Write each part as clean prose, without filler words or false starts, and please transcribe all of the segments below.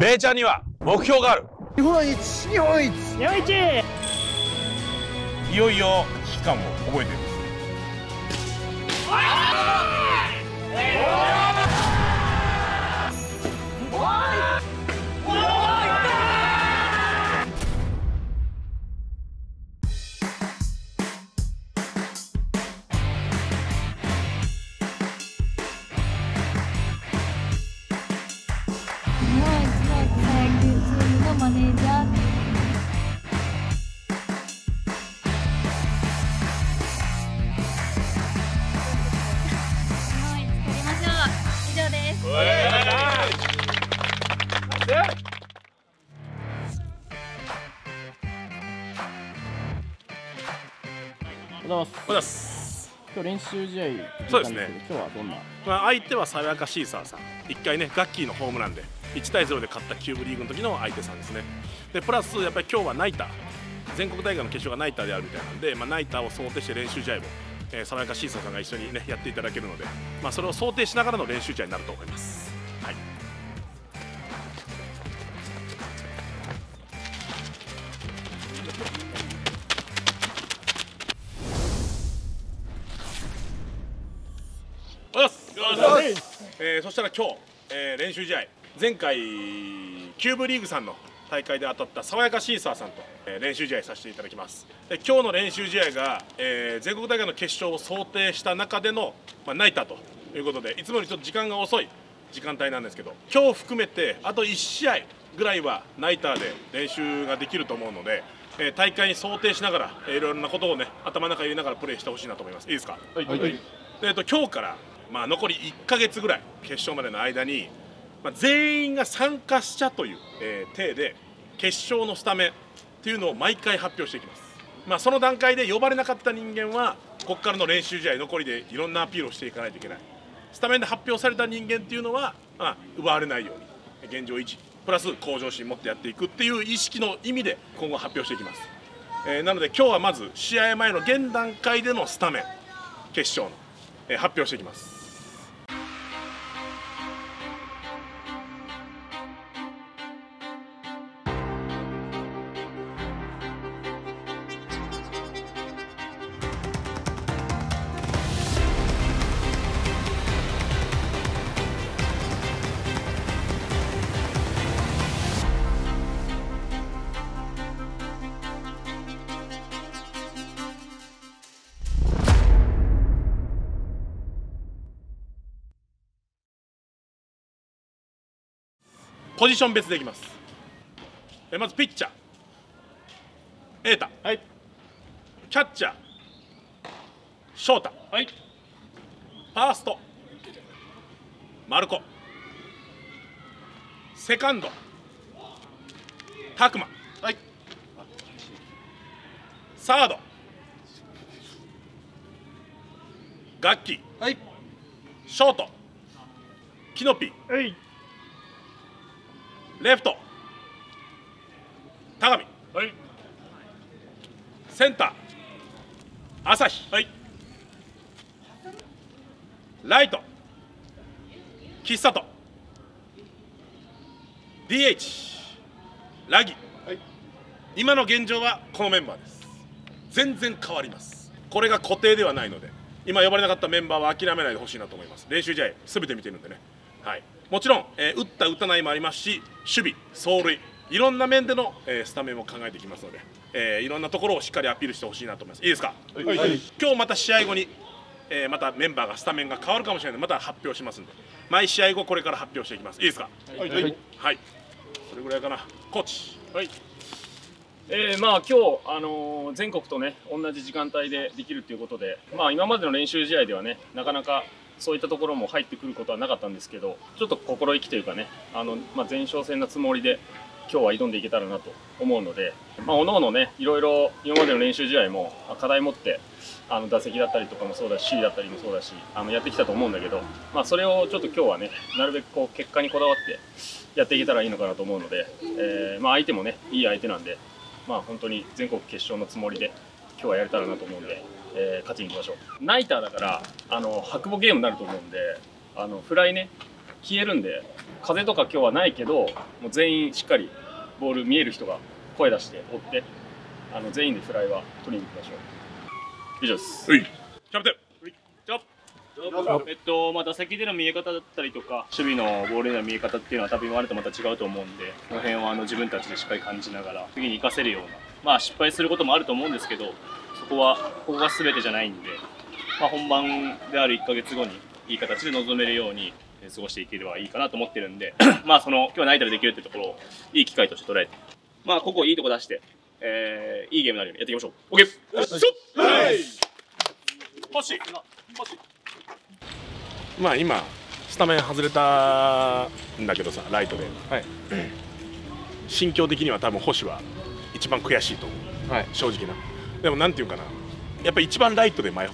ベイちゃんには目標がある。 日本一、日本一、 日本一。 いよいよ危機感を覚えている。 マネージャー。はい、作りましょう。以上です。 おはようございます。今日練習試合。 そうですね。 今日はどんな？ 相手は爽やかシーサーさん。1回ね、ガッキーのホームランで1対0で勝ったキューブリーグの時の相手さんですね。でプラスやっぱり今日はナイター、全国大会の決勝がナイターであるみたいなんで、ナイターを想定して練習試合を、爽やかシーサーさんが一緒にねやっていただけるので、それを想定しながらの練習試合になると思います。はい。そしたら今日、練習試合、前回キューブリーグさんの大会で当たった爽やかシーサーさんと、練習試合させていただきます。で今日の練習試合が、全国大会の決勝を想定した中での、ナイターということで、いつもよりちょっと時間が遅い時間帯なんですけど、今日含めてあと1試合ぐらいはナイターで練習ができると思うので、大会に想定しながら、いろいろなことをね頭の中に入れながらプレーしてほしいなと思います。いいですか？はい。で今日から残り1ヶ月ぐらい決勝までの間に、全員が参加したという、体で決勝のスタメンっていうのを毎回発表していきます。その段階で呼ばれなかった人間はここからの練習試合残りでいろんなアピールをしていかないといけない。スタメンで発表された人間っていうのは、奪われないように現状維持プラス向上心持ってやっていくっていう意識の意味で今後発表していきます。なので今日はまず試合前の現段階でのスタメン決勝の、発表していきます。ポジション別でいきます。まずピッチャー瑛太、はい、キャッチャー翔太、はい、ファースト丸子、セカンド拓磨、はい、サードガッキー、はい、ショートキノピー、はい、レフト田上、はい、センター朝日、はい、ライト岸里、 DH ラギ、はい、今の現状はこのメンバーです。全然変わります。これが固定ではないので、今呼ばれなかったメンバーは諦めないでほしいなと思います。練習試合すべて見てるんでね、はい、もちろん、打った打たないもありますし、守備走塁いろんな面での、スタメンも考えていきますので、いろんなところをしっかりアピールしてほしいなと思います。いいですか？はいはい、今日また試合後に、またメンバーがスタメンが変わるかもしれないので、また発表しますんで、毎試合後これから発表していきます。いいですか？はいはい、はい、それぐらいかな。コーチ。 はい。今日、全国とね同じ時間帯でできるということで、今までの練習試合ではねなかなかそういったところも入ってくることはなかったんですけど、ちょっと心意気というかね、前哨戦なつもりで今日は挑んでいけたらなと思うので、おのおのねいろいろ今までの練習試合も課題持って打席だったりとかもそうだし、守備だったりもそうだしやってきたと思うんだけど、それをちょっと今日はねなるべくこう結果にこだわってやっていけたらいいのかなと思うので、相手もねいい相手なんで、本当に全国決勝のつもりで今日はやれたらなと思うんで、勝ちにいきましょう。ナイターだから白母ゲームになると思うんで、フライね消えるんで、風とか今日はないけど、もう全員しっかりボール見える人が声出して追って、全員でフライは取りに行きましょう。以上です。 はい。キャプテン。 打席での見え方だったりとか、守備のボールでの見え方っていうのは多分今までとまた違うと思うんで、この辺は自分たちでしっかり感じながら次に活かせるような、まあ失敗することもあると思うんですけど、ここが全てじゃないんで、まあ、本番である1ヶ月後にいい形で臨めるように過ごしていければいいかなと思ってるんでまあ今日はナイタルできるっていうところをいい機会として捉えて、まあここいいとこ出して、いいゲームになるようにやっていきましょう。 OK。 星まあ今スタメン外れたんだけどさ、ライトで、はい、心境的には多分星は一番悔しいと思う、はい、正直な。でもなんていうかな、やっぱり一番ライトで迷った、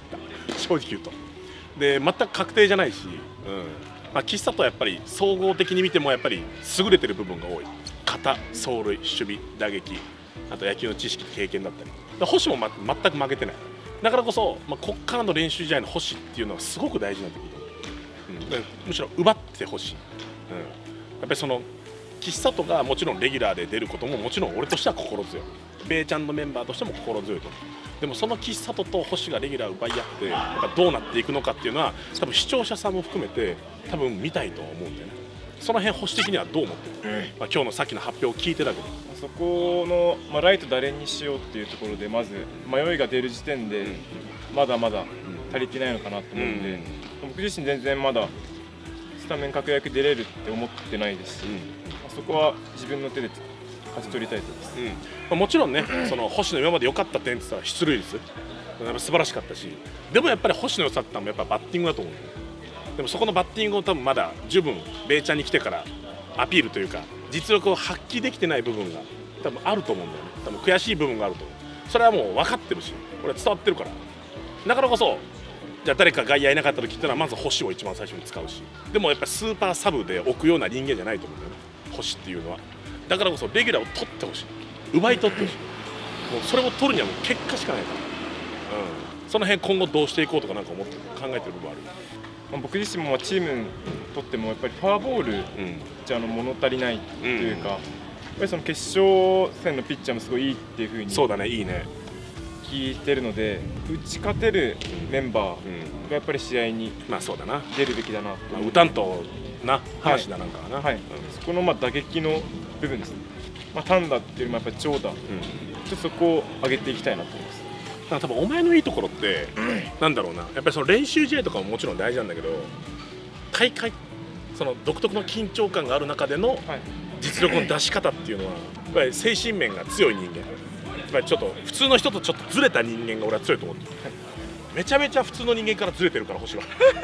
正直言うと。で全く確定じゃないし、まあ、岸里はやっぱり総合的に見てもやっぱり優れてる部分が多い。肩、走塁、守備、打撃、あと野球の知識、経験だったり、星も、全く負けてない。だからこそ、こっからの練習試合の星っていうのはすごく大事になってくると思う。むしろ奪ってほしい。やっぱりその岸里がもちろんレギュラーで出ることももちろん俺としては心強い。ベイちゃんのメンバーとしても心強いと思う。でもその岸里と星がレギュラーを奪い合ってやっぱどうなっていくのかっていうのは多分視聴者さんも含めて多分見たいと思うんだよね。その辺星的にはどう思ってる、今日のさっきの発表を聞いてたけど、 そこの、ライト誰にしようっていうところでまず迷いが出る時点でまだまだ足りてないのかなと思うんで、僕自身全然まだスタメン確約出れるって思ってないですし、そこは自分の手で勝ち取りたいと思います。 もちろんね、その星野今まで良かった点って言ったら出塁率やっぱ素晴らしかったし、でもやっぱり星野良さってのはやっぱバッティングだと思う。でもそこのバッティングを多分まだ十分ベイちゃんに来てからアピールというか実力を発揮できてない部分が多分あると思うんだよね。多分悔しい部分があると思う。それはもう分かってるし、俺は伝わってるから。だからこそじゃあ誰か外野いなかった時ってのはまず星を一番最初に使うし、でもやっぱりスーパーサブで置くような人間じゃないと思うんだよね、星っていうのは。だからこそレギュラーを取ってほしい、奪い取ってほしい。もうそれを取るにはもう結果しかないから、その辺今後どうしていこうとかなんか考えてる部分ある。 僕自身もチームにとってもやっぱりフォアボールじゃ物足りないというか、やっぱりその決勝戦のピッチャーもすごいいいっていうふうにそうだね、いいね聞いてるので、打ち勝てるメンバーがやっぱり試合に出るべきだなと。 打たんとな話だなんかな、 そこの打撃の部分ですね。単打っていうよりもやっぱり長打、ちょっとそこを上げていきたいなと思います。 多分お前のいいところってなんだろうな、やっぱりその練習試合とかももちろん大事なんだけど、大会その独特の緊張感がある中での実力の出し方っていうのはやっぱり精神面が強い人間、やっぱりちょっと普通の人とちょっとずれた人間が俺は強いと思ってる。めちゃめちゃ普通の人間からずれてるから星は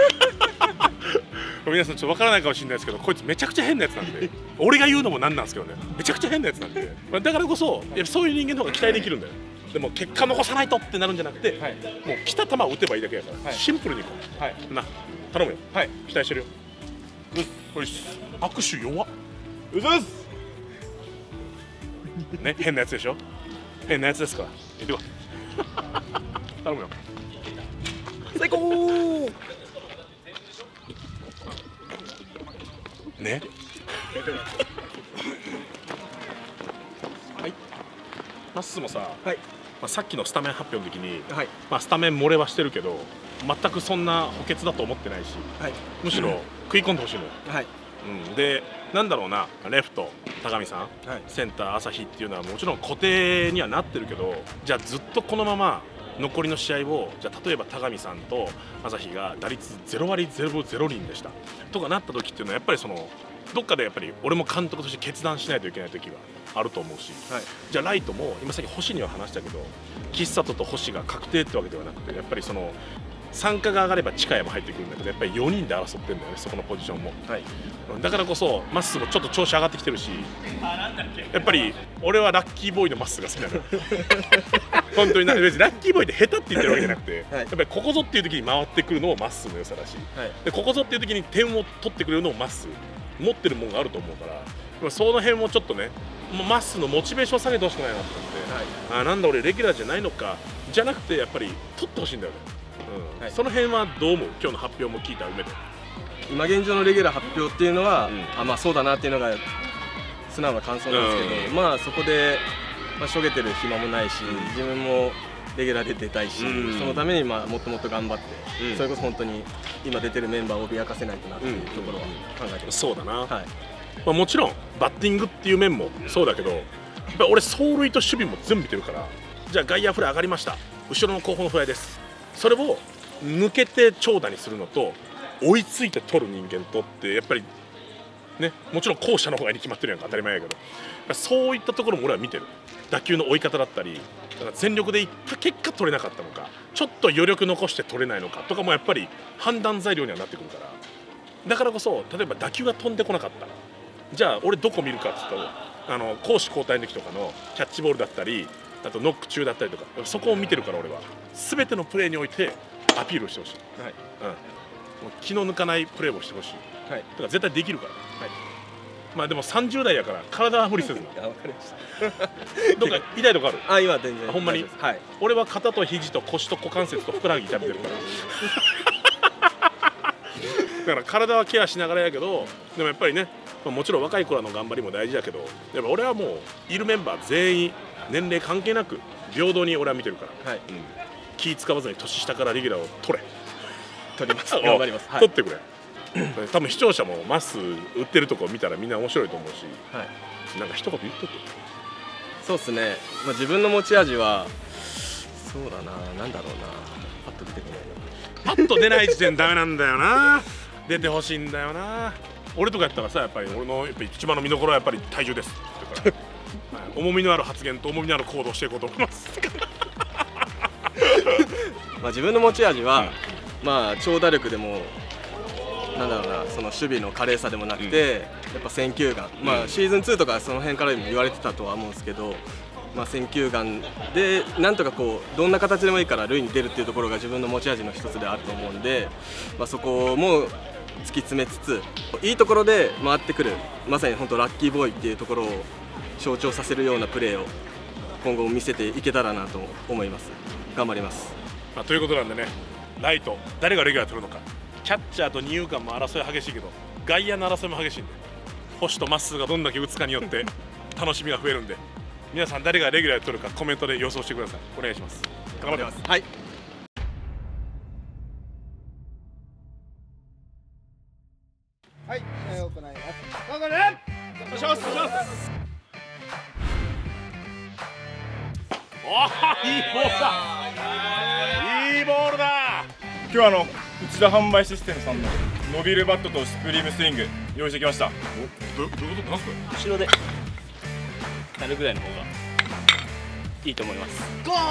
皆さんちょっと分からないかもしれないですけど、こいつめちゃくちゃ変なやつなんで俺が言うのもなんなんですけどね、めちゃくちゃ変なやつなんで、だからこそそういう人間の方が期待できるんだよ。でも結果残さないとってなるんじゃなくて、もう来た球を打てばいいだけやから、シンプルにいこう、な頼むよ、期待してるよ。よし、握手弱っ、うざっすね、変なやつでしょ、変なやつですから行ってこい頼むよ。最高ねはい、まっすーもさ、さっきのスタメン発表の時に、スタメン漏れはしてるけど全くそんな補欠だと思ってないし、むしろ食い込んでほしいのよ。でなんだろうな、レフト高見さん、センター朝日っていうのはもちろん固定にはなってるけど、じゃあずっとこのまま残りの試合を、じゃあ例えば高見さんと朝日が打率0割0分0厘でしたとかなった時っていうのはやっぱりそのどっかでやっぱり俺も監督として決断しないといけない時があると思うし、じゃあライトも今さっき星には話したけど岸里と星が確定ってわけではなくて、やっぱりその参加が上がれば近谷も入ってくるんだけど、やっぱり4人で争ってるんだよね、そこのポジションも。だからこそまっすーもちょっと調子上がってきてるし、やっぱり俺はラッキーボーイのまっすーが好きなのよ本当に別にラッキーボーイって下手って言ってるわけじゃなくて、やっぱりここぞっていう時に回ってくるのもまっすーの良さだし、でここぞっていう時に点を取ってくれるのもまっすー持ってるものがあると思うから、その辺もちょっとねまっすーのモチベーションを下げてほしくないなと思って、なんだ俺レギュラーじゃないのかじゃなくてやっぱり取ってほしいんだよね。その辺はどう思う？今日の発表も聞いた上で。 今現状のレギュラー発表っていうのは、まあそうだなっていうのが素直な感想なんですけど、まあそこで、しょげてる暇もないし、自分もレギュラーで出たいし、そのためにもっともっと頑張って、それこそ本当に今出てるメンバーを脅かせないとなっていうところは考えてます。 そうだな、もちろんバッティングっていう面もそうだけど、やっぱ俺走塁と守備も全部見てるから、じゃあ外野フライ上がりました、後ろの後方のフライです、それを抜けて長打にするのと追いついて取る人間とってやっぱりね、もちろん後者の方がに決まってるやんか、当たり前やけど、そういったところも俺は見てる。打球の追い方だったり、だから全力でいった結果取れなかったのか、ちょっと余力残して取れないのかとかもやっぱり判断材料にはなってくるから、だからこそ例えば打球が飛んでこなかった、じゃあ俺どこ見るかって言ったら、攻守交代の時とかのキャッチボールだったり、あとノック中だったりとか、そこを見てるから俺は全てのプレーにおいてアピールしてほしい、もう気の抜かないプレーをしてほしい、だから絶対できるから、まあでも30代やから体は無理せずな。わかりました。どっか痛いとこある？ 今全然。 ほんまに。俺は肩と肘と腰と股関節とふくらはぎ痛めてるから。だから体はケアしながらやけど、でもやっぱりね、もちろん若い子らの頑張りも大事だけど、やっぱ俺はもういるメンバー全員年齢関係なく平等に俺は見てるから、気使わずに年下からレギュラーを取れ。 取ります。頑張ります。 取ってくれ。多分視聴者もマス売ってるとこ見たらみんな面白いと思うし、なんか一言言っとく。 そうですね、自分の持ち味はそうだな、なんだろうな、パッと出てこないな。パッと出ない時点ダメなんだよな。出てほしいんだよな。俺とかやったらさ、やっぱり俺の一番の見どころはやっぱり体重ですって言ってから重みのある発言と重みのある行動をしていこうと思います自分の持ち味は、長打力でもなんだろうな、その守備の華麗さでもなくて、やっぱ選球眼、シーズン2とかその辺からも言われてたとは思うんですけど、選球眼でなんとかこうどんな形でもいいから塁に出るっていうところが自分の持ち味の一つであると思うんで、そこも突き詰めつつ、いいところで回ってくる、まさに本当ラッキーボーイっていうところを象徴させるようなプレーを今後も見せていけたらなと思います。頑張ります。 ということなんでね、ライト誰がレギュラー取るのか、キャッチャーと二遊間も争い激しいけど、外野の争いも激しいんで、星とまっすーがどんだけ打つかによって楽しみが増えるんで、皆さん誰がレギュラー取るかコメントで予想してください。お願いします。頑張ってます。 はい。 はい、行います。頑張れ。 お願いします。おー、いいボールだ。いいボールだ。 今日内田販売システムさんの伸びるバットとスプリームスイング用意してきました。 どういうこと？なんすか？ 後ろでなるぐらいの方がいいと思います。 ゴー。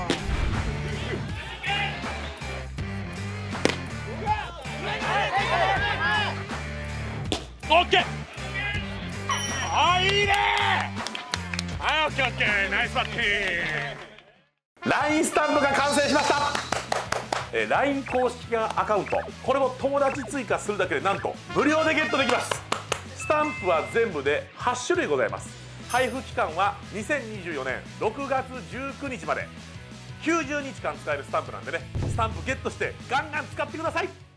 オッケー。いいね。オッケーオッケー、ナイスバッティング。LINE スタンプが完成しました。LINE 公式アカウント、これも友達追加するだけでなんと無料でゲットできます。スタンプは全部で8種類ございます。配布期間は2024年6月19日まで、90日間使えるスタンプなんでね、スタンプゲットしてガンガン使ってください。